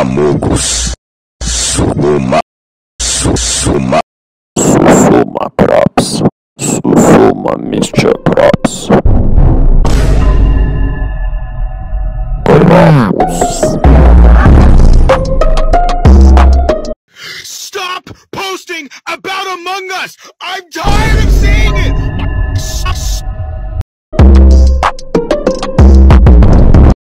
amogus, Sugoma, susuma, krabs, Mr. Krabs. Stop posting about Among Us! I'm tired of seeing it!